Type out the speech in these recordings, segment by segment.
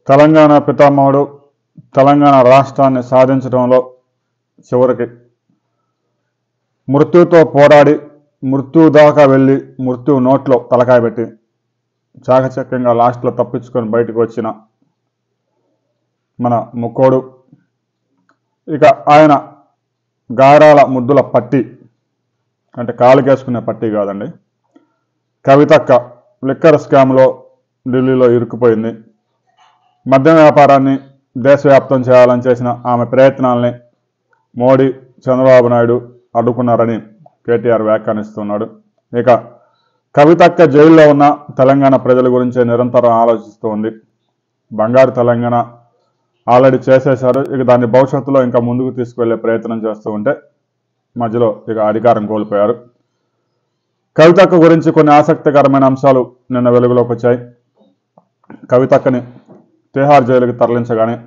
తెలంగాణ పితామహుడు తెలంగాణ రాష్ట్రాన్ని సాధించడంలో చివరికి మృత్యుతో పోరాడి మృత్యు దాకా వెళ్ళి మృత్యు నోట్లో తలకాయ పెట్టి చాకచక్యంగా లాస్ట్లో తప్పించుకొని బయటకు వచ్చిన మన ముక్కోడు. ఇక ఆయన గారాల ముద్దుల పట్టి, అంటే కాలుకేసుకునే పట్టి కాదండి, కవితక్క లిక్కర్ స్కామ్లో ఢిల్లీలో ఇరుక్కుపోయింది. మద్యం వ్యాపారాన్ని దేశవ్యాప్తం చేయాలని చేసిన ఆమె ప్రయత్నాలని మోడీ, చంద్రబాబు నాయుడు అడ్డుకున్నారని కేటీఆర్ వ్యాఖ్యానిస్తున్నాడు. ఇక కవితక్క జైల్లో ఉన్న తెలంగాణ ప్రజల గురించే నిరంతరం ఆలోచిస్తూ ఉంది. బంగారు తెలంగాణ ఆల్రెడీ చేసేశారు, ఇక దాన్ని భవిష్యత్తులో ఇంకా ముందుకు తీసుకువెళ్లే ప్రయత్నం చేస్తూ ఉంటే మధ్యలో ఇక అధికారం కోల్పోయారు. కవితక్క గురించి కొన్ని ఆసక్తికరమైన అంశాలు నిన్న వెలుగులోకి వచ్చాయి. కవితక్కని తిహార్ జైలుకి తరలించగానే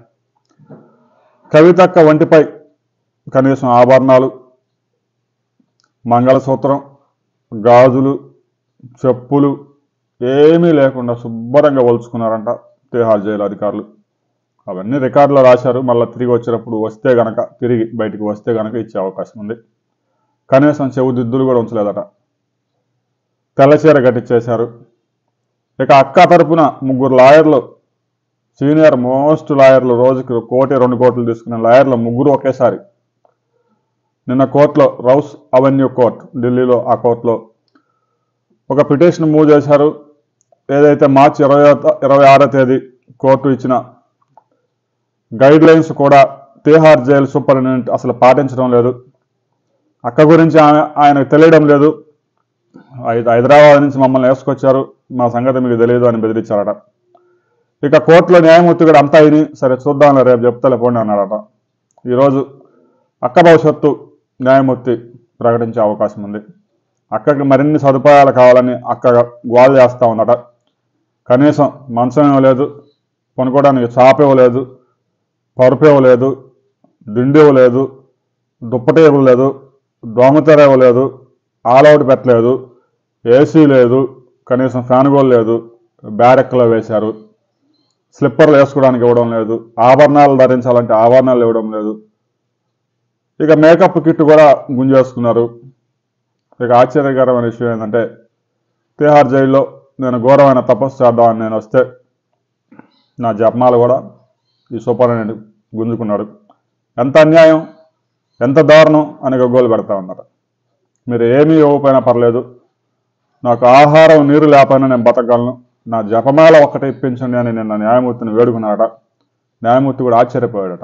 కవితక్క ఒంటిపై కనీసం ఆభరణాలు, మంగళసూత్రం, గాజులు, చెప్పులు ఏమీ లేకుండా శుభ్రంగా ఒలుచుకున్నారంట తిహార్ జైలు అధికారులు. అవన్నీ రికార్డులో రాశారు. మళ్ళీ తిరిగి వచ్చినప్పుడు వస్తే గనక, తిరిగి బయటికి వస్తే గనక ఇచ్చే అవకాశం ఉంది. కనీసం చెవు దిద్దులు కూడా ఉంచలేదట, తెల్లచీర కట్టించేశారు. ఇక అక్క తరపున 3 లాయర్లు, సీనియర్ మోస్ట్ లాయర్లు, రోజుకి 1 కోటి 2 కోట్లు తీసుకునే లాయర్లు 3 ఒకేసారి నిన్న కోర్టులో, రౌస్ అవెన్యూ కోర్ట్ ఢిల్లీలో, ఆ కోర్టులో ఒక పిటిషన్ మూవ్ చేశారు. ఏదైతే మార్చి 26వ తేదీ కోర్టు ఇచ్చిన గైడ్ లైన్స్ కూడా తిహార్ జైలు సూపరింటెండెంట్ అసలు పాటించడం లేదు. అక్క గురించి ఆయనకు తెలియడం లేదు. హైదరాబాద్ నుంచి మమ్మల్ని వేసుకొచ్చారు, మా సంగతి మీకు తెలియదు అని బెదిరించారట. ఇక కోర్టులో న్యాయమూర్తి కూడా అంతా అయిని, సరే చూద్దాంలే రేపు చెప్తాలే పోండి అన్నాడట. ఈరోజు అక్క భవిష్యత్తు న్యాయమూర్తి ప్రకటించే అవకాశం ఉంది. అక్కకి మరిన్ని సదుపాయాలు కావాలని అక్క గోల్ చేస్తూ ఉందట. కనీసం మంచం ఇవ్వలేదు, కొనుక్కోవడానికి చాప ఇవ్వలేదు, పరుపు ఇవ్వలేదు, దిండి ఇవ్వలేదు, దుప్పటి ఇవ్వలేదు, దోమతెర ఇవ్వలేదు, ఆల్అవుట్ పెట్టలేదు, ఏసీ లేదు, కనీసం ఫ్యాన్ కూడా లేదు, బ్యారెక్లో వేశారు, స్లిప్పర్లు వేసుకోవడానికి ఇవ్వడం లేదు, ఆభరణాలు ధరించాలంటే ఆభరణాలు ఇవ్వడం లేదు. ఇక మేకప్ కిట్ కూడా గుంజేసుకున్నారు. ఇక ఆశ్చర్యకరమైన విషయం ఏంటంటే, తిహార్ జైల్లో నేను ఘోరమైన తపస్సు చేద్దామని నేను వస్తే నా జపమాలు కూడా ఈ సూపరింటెండెంట్ గుంజుకున్నాడు. ఎంత అన్యాయం, ఎంత దారుణం అని గగ్గోలు పెడతా ఉన్నారు. మీరు ఏమీ ఇవ్వకపోయినా పర్లేదు, నాకు ఆహారం నీరు లేకపోయినా నేను బతకగలను, నా జపమాల ఒక్కటే ఇప్పించండి అని నిన్న న్యాయమూర్తిని వేడుకున్నాడట. న్యాయమూర్తి కూడా ఆశ్చర్యపోయాడట.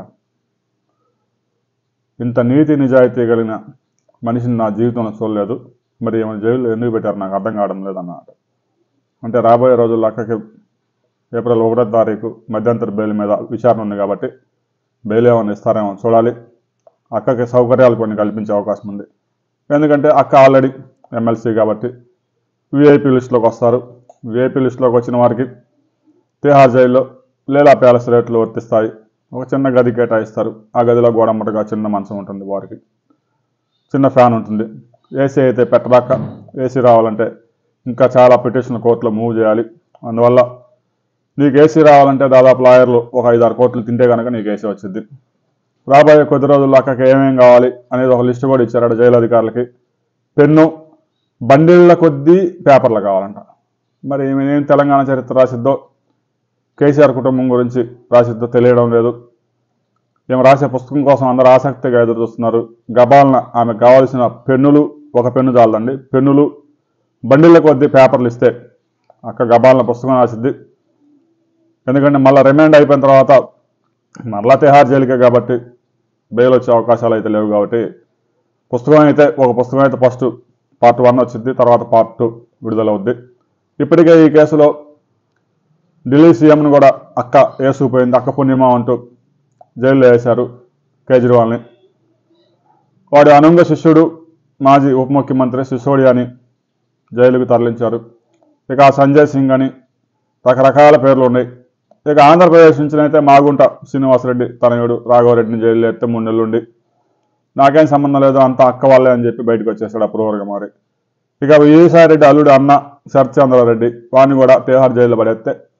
ఇంత నీతి నిజాయితీ కలిగిన మనిషిని నా జీవితంలో చూడలేదు, మరి ఏమైనా జైల్లో ఎందుకు పెట్టారు నాకు అర్థం కావడం లేదన్నమాట. అంటే రాబోయే రోజుల్లో అక్కకి ఏప్రిల్ 1వ తారీఖు మధ్యంతర బెయిల్ మీద విచారణ ఉంది కాబట్టి బెయిల్ ఏమైనా ఇస్తారేమో చూడాలి. అక్కకి సౌకర్యాలు కొన్ని కల్పించే అవకాశం ఉంది. ఎందుకంటే అక్క ఆల్రెడీ ఎమ్మెల్సీ కాబట్టి విఐపీ లిస్టులోకి వస్తారు. విఐపీ లిస్టులోకి వచ్చిన వారికి తిహార్ జైల్లో లీలా ప్యాలెస్ రేట్లు వర్తిస్తాయి. ఒక చిన్న గది కేటాయిస్తారు. ఆ గదిలో గోడమ్మటగా చిన్న మంచం ఉంటుంది, వారికి చిన్న ఫ్యాన్ ఉంటుంది. ఏసీ అయితే పెట్టదాక, ఏసీ రావాలంటే ఇంకా చాలా పిటిషన్లు కోర్టులో మూవ్ చేయాలి. అందువల్ల నీకు ఏసీ రావాలంటే దాదాపు లాయర్లు ఒక 5-6 కోట్లు తింటే కనుక నీకు ఏసీ వచ్చింది. రాబోయే కొద్ది రోజుల్లో అక్కకి ఏమేం కావాలి అనేది ఒక లిస్టు కూడా ఇచ్చారట జైలు అధికారులకి. పెన్ను, బండిళ్ళ కొద్దీ పేపర్లు కావాలంట. మరి ఏం తెలంగాణ చరిత్ర రాసిద్దో, కేసీఆర్ కుటుంబం గురించి రాసిద్దో తెలియడం లేదు. ఏమి రాసే పుస్తకం కోసం అందరూ ఆసక్తిగా ఎదురు చూస్తున్నారు. గబాలన ఆమెకు కావాల్సిన పెన్నులు, ఒక పెన్ను చాలదండి, పెన్నులు, బండిళ్ళ కొద్దీ పేపర్లు ఇస్తే అక్క గబాలన పుస్తకం రాసిద్ది. ఎందుకంటే మళ్ళీ రిమాండ్ అయిపోయిన తర్వాత మరలా తిహార్ జైలుకే కాబట్టి బెయిల్ వచ్చే అవకాశాలు అయితే లేవు కాబట్టి ఒక పుస్తకం అయితే ఫస్ట్ పార్ట్ 1 వచ్చింది, తర్వాత పార్ట్ 2 విడుదలవుద్ది. ఇప్పటికే ఈ కేసులో ఢిల్లీ సీఎంను కూడా అక్క వేసుకుపోయింది, అక్క పుణ్యమా అంటూ జైల్లో వేశారు కేజ్రీవాల్ని. వాడి అనుంగ శిష్యుడు మాజీ ఉప ముఖ్యమంత్రి సిసోడియాని జైలుకు తరలించారు. ఇక సంజయ్ సింగ్ అని రకరకాల పేర్లు ఉన్నాయి. ఇక ఆంధ్రప్రదేశ్ నుంచి అయితే మాగుంట శ్రీనివాసరెడ్డి తనయుడు రాఘవరెడ్డిని జైల్లో ఎత్తే 3 నెలలు ఉండి నాకేం సంబంధం లేదు, అంతా అక్క వాళ్ళే అని చెప్పి బయటకు వచ్చేసాడు అప్రూవర్గా మారి. ఇక విజయసాయిరెడ్డి అల్లుడు అన్న శరత్చంద్రారెడ్డి వాడిని కూడా తిహార్ జైల్లో పడేస్తే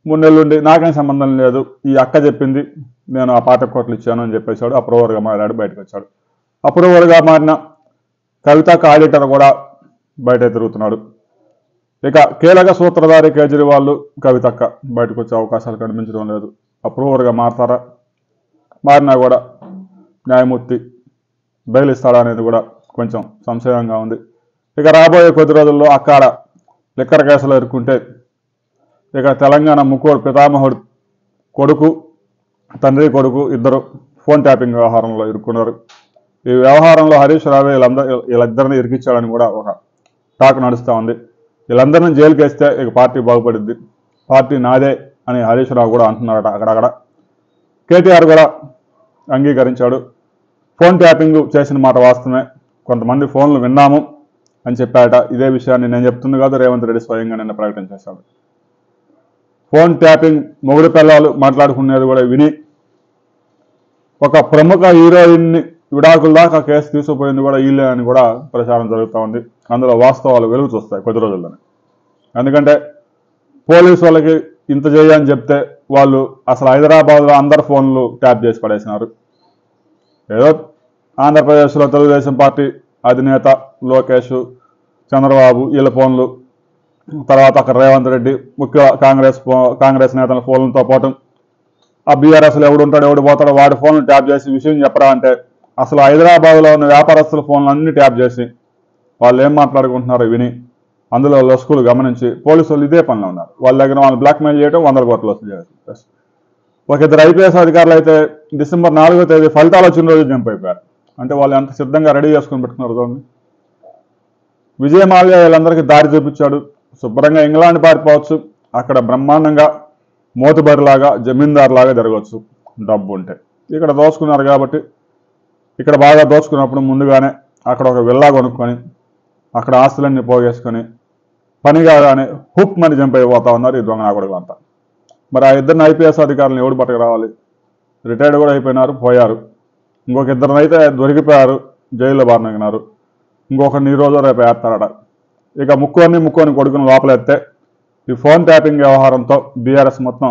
3 నెలలుండి నాకేం సంబంధం లేదు, ఈ అక్క చెప్పింది, నేను ఆ 25 కోట్లు ఇచ్చాను అని చెప్పేశాడు. అప్రూవర్గా మారాడు, బయటకు వచ్చాడు. అప్రూవర్గా మారిన కవితకు ఆడిటర్ కూడా బయట తిరుగుతున్నాడు. ఇక కీలక సూత్రధారి కేజ్రీవాల్, కవితక్క బయటకు వచ్చే అవకాశాలు కనిపించడం లేదు. అప్రూవర్గా మారతారా, మారినా కూడా న్యాయమూర్తి బెయిల్ ఇస్తాడా అనేది కూడా కొంచెం సంశయంగా ఉంది. ఇక రాబోయే కొద్ది రోజుల్లో అక్కడ లిక్కర్ కేసులో ఇరుక్కుంటే ఇక తెలంగాణ ముక్కోడు పితామహుడు కొడుకు, తండ్రి కొడుకు ఇద్దరు ఫోన్ ట్యాపింగ్ వ్యవహారంలో ఇరుక్కున్నారు. ఈ వ్యవహారంలో హరీష్ రావు వీళ్ళిద్దరిని ఇరికిచ్చాడని కూడా ఒక టాక్ నడుస్తూ ఉంది. వీళ్ళందరినీ జైలుకి వేస్తే ఇక పార్టీ బాగుపడుద్ది, పార్టీ నాదే అని హరీష్ రావు కూడా అంటున్నారట. అక్కడక్కడ కేటీఆర్ కూడా అంగీకరించాడు. ఫోన్ ట్యాపింగ్ చేసిన మాట వాస్తవమే, కొంతమంది ఫోన్లు విన్నాము అని చెప్పాట. ఇదే విషయాన్ని నేను చెప్తుంది కాదు, రేవంత్ రెడ్డి స్వయంగా నిన్న ప్రకటన చేశాడు. ఫోన్ ట్యాపింగ్ మొగుడు పిల్లలు మాట్లాడుకునేది కూడా విని ఒక ప్రముఖ హీరోయిన్ని విడాకుల దాకా కేసు తీసుకుపోయింది కూడా వీళ్ళే అని కూడా ప్రచారం జరుగుతూ ఉంది. అందులో వాస్తవాలు వెలుగు చూస్తాయి కొద్ది రోజుల్లోనే. ఎందుకంటే పోలీసు వాళ్ళకి ఇంత చేయని చెప్తే వాళ్ళు అసలు హైదరాబాద్లో అందరు ఫోన్లు ట్యాప్ చేసి పడేసినారు. ఏదో ఆంధ్రప్రదేశ్లో తెలుగుదేశం పార్టీ అధినేత లోకేష్, చంద్రబాబు వీళ్ళ ఫోన్లు, తర్వాత అక్కడ రేవంత్ రెడ్డి ముఖ్య కాంగ్రెస్ నేతల ఫోన్లతో పాటు ఆ బీఆర్ఎస్లో ఎవడు ఉంటాడో ఎవడు పోతాడో వాడి ఫోన్లు ట్యాప్ చేసి విషయం చెప్పరా అంటే అసలు హైదరాబాద్లో ఉన్న వ్యాపారస్తుల ఫోన్లు అన్ని ట్యాప్ చేసి వాళ్ళు ఏం మాట్లాడుకుంటున్నారో విని అందులో లొసుకులు గమనించి పోలీసు వాళ్ళు ఇదే పనిలో ఉన్నారు. వాళ్ళ దగ్గర వాళ్ళు బ్లాక్మెయిల్ చేయడం, 100 కోట్లు వసూలు చేయడం. ఒక ఇద్దరు ఐపీఎస్ అధికారులు అయితే డిసెంబర్ 4వ తేదీ ఫలితాలు వచ్చిన రోజు జంప్ అయిపోయారు. అంటే వాళ్ళు ఎంత సిద్ధంగా రెడీ చేసుకుని పెట్టుకున్నారు చూడండి. విజయ్ మాల్యా వీళ్ళందరికీ దారి చూపించాడు. శుభ్రంగా ఇంగ్లాండ్ పారిపోవచ్చు, అక్కడ బ్రహ్మాండంగా మోతుబరిలాగా జమీందారులాగా జరగవచ్చు డబ్బు ఉంటే. ఇక్కడ దోచుకున్నారు కాబట్టి ఇక్కడ బాగా దోచుకున్నప్పుడు ముందుగానే అక్కడ ఒక విల్లా కొనుక్కొని అక్కడ ఆస్తులన్నీ పోగేసుకొని పని కాగానే హుప్ మని జంప్ అయిపోతా ఉన్నారు ఈ దొంగ నాకుడుగు అంతా. మరి ఆ ఇద్దరిని ఐపీఎస్ అధికారులను ఎవడు పట్టుకు రావాలి? రిటైర్డ్ కూడా అయిపోయినారు, పోయారు. ఇంకొక ఇద్దరిని అయితే దొరికిపోయారు, జైల్లో బారినగినారు. ఇంకొకరిని ఈ రోజు రేపు వేస్తారట. ఇక ముక్కోని కొడుకుని లోపలెత్తే ఈ ఫోన్ ట్యాపింగ్ వ్యవహారంతో బీఆర్ఎస్ మొత్తం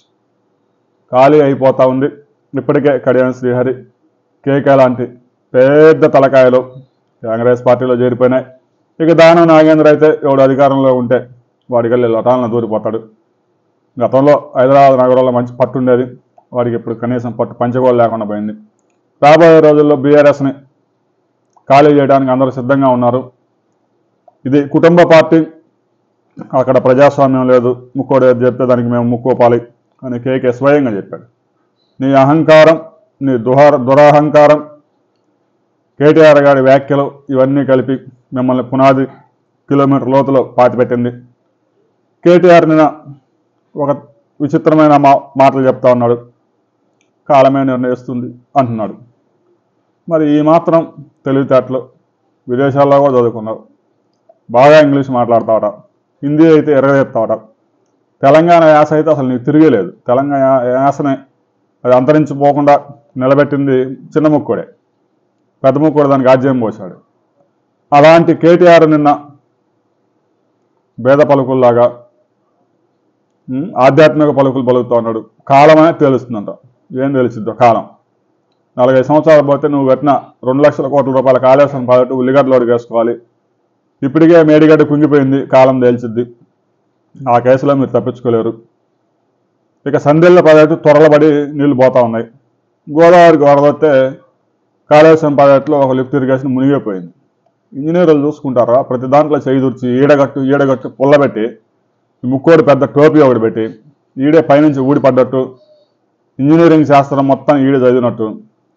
ఖాళీ అయిపోతూ ఉంది. ఇప్పటికే కడియం శ్రీహరి, కేకే లాంటి పెద్ద తలకాయలు కాంగ్రెస్ పార్టీలో చేరిపోయినాయి. ఇక దానం నాగేంద్ర అయితే ఎవడు అధికారంలో ఉంటే వాడికెళ్ళి లటాలను దూరిపోతాడు. గతంలో హైదరాబాద్ నగరంలో మంచి పట్టు ఉండేది, వాడికి ఇప్పుడు కనీసం పట్టు పంచగోలు లేకుండా పోయింది. రాబోయే రోజుల్లో బీఆర్ఎస్ని ఖాళీ చేయడానికి అందరూ సిద్ధంగా ఉన్నారు. ఇది కుటుంబ పార్టీ, అక్కడ ప్రజాస్వామ్యం లేదు, ముక్కోడు ఏది చెప్తే దానికి మేము ముక్కోపాలి అని కేకే స్వయంగా చెప్పాడు. నీ అహంకారం, నీ దురహంకారం, కేటీఆర్ గారి వ్యాఖ్యలు ఇవన్నీ కలిపి మిమ్మల్ని పునాది కిలోమీటర్ లోతులో పాతిపెట్టింది. కేటీఆర్ నిన్న ఒక విచిత్రమైన మాటలు చెప్తా ఉన్నాడు. కాలమే నిర్ణయిస్తుంది అంటున్నాడు. మరి ఈ మాత్రం తెలివితేటలు విదేశాల్లో కూడా చదువుకున్నావు, బాగా ఇంగ్లీష్ మాట్లాడతావట, హిందీ అయితే ఎర్రగెత్తావట. తెలంగాణ యాస అయితే అసలు నీకు తిరిగేలేదు. తెలంగాణ యాసనే అది అంతరించిపోకుండా నిలబెట్టింది చిన్న ముక్కోడే, పెద్ద ముక్కోడు దానికి ఆజ్యం పోశాడు. అలాంటి కేటీఆర్ నిన్న భేద పలుకుల్లాగా ఆధ్యాత్మిక పలుకులు పలుకుతూ ఉన్నాడు. కాలమే తెలుస్తుందంట. ఏం తెలిసిద్దో కాలం. 45 సంవత్సరాలు పోతే నువ్వు కట్టిన 2 లక్షల కోట్ల రూపాయల కాళేశ్వరం ప్రాజెక్టు ఉల్లిగడ్డలు అడిగేసుకోవాలి. ఇప్పటికే మేడిగడ్డ కుంగిపోయింది, కాలం తేల్చిద్ది. ఆ కేసులో మీరు తప్పించుకోలేరు. ఇక సందేళ్ల ప్రాజెక్టు త్వరలబడి నీళ్లు పోతా ఉన్నాయి. గోదావరికి వరదొస్తే కాళేశ్వరం ప్రాజెక్టులో ఒక లిఫ్ట్ ఇరిగేషన్ మునిగిపోయింది. ఇంజనీర్లు చూసుకుంటారా? ప్రతి దాంట్లో చేయి దూర్చి ఈడగట్టు పుల్లబెట్టి ముక్కోడు పెద్ద టోపీ ఒకటి పెట్టి ఈడే పైనుంచి ఊడిపడ్డట్టు ఇంజనీరింగ్ శాస్త్రం మొత్తం ఈడే చదివినట్టు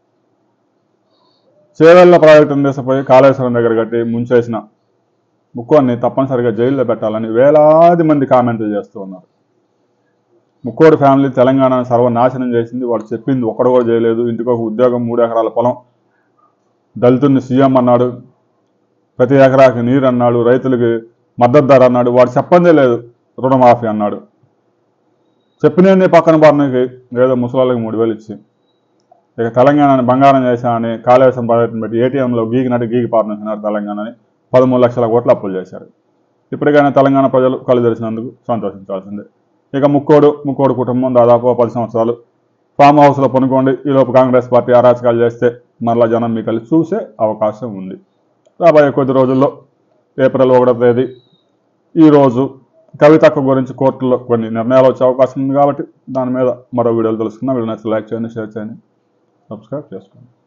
చేవెళ్ల ప్రాజెక్టును తీసుకుపోయి కాళేశ్వరం దగ్గర కట్టి ముంచేసిన ముక్కోడిని తప్పనిసరిగా జైల్లో పెట్టాలని వేలాది మంది కామెంట్లు చేస్తూ ఉన్నారు. ముక్కోడు ఫ్యామిలీ తెలంగాణను సర్వనాశనం చేసింది. వాడు చెప్పింది ఒక్కడు కూడా చేయలేదు. ఇంటికి ఒక ఉద్యోగం, 3 ఎకరాల పొలం, దళితుడిని సీఎం అన్నాడు, ప్రతి ఎకరాకి నీరు అన్నాడు, రైతులకి మద్దతు ధర అన్నాడు. వాడు చెప్పందే లేదు, రుణమాఫీ అన్నాడు. చెప్పినన్ని పక్కన పాలనకి ఏదో ముసలాళ్ళకి 3,000 ఇచ్చి ఇక తెలంగాణని బంగారం చేశామని కాళేశ్వరం ప్రాజెక్టును పెట్టి ఏటీఎంలో గీకి పాలనన్నారు. తెలంగాణని 13 లక్షల కోట్లు అప్పులు చేశారు. ఇప్పటికైనా తెలంగాణ ప్రజలు కళ్ళు తెరిచినందుకు సంతోషించాల్సిందే. ఇక ముక్కోడు కుటుంబం దాదాపు 10 సంవత్సరాలు ఫామ్ హౌస్లో పనుకోండి. ఈలోపు కాంగ్రెస్ పార్టీ అరాచకాలు చేస్తే మరలా జనం మీకు కలిసి చూసే అవకాశం ఉంది. రాబోయే కొద్ది రోజుల్లో ఏప్రిల్ 1వ తేదీ ఈరోజు కవితక్క గురించి కోర్టులో కొన్ని నిర్ణయాలు వచ్చే అవకాశం ఉంది కాబట్టి దాని మీద మరో వీడియోలు తెలుసుకుందాం. వీడియో నచ్చితే లైక్ చేయండి, షేర్ చేయండి, సబ్స్క్రైబ్ చేసుకోండి.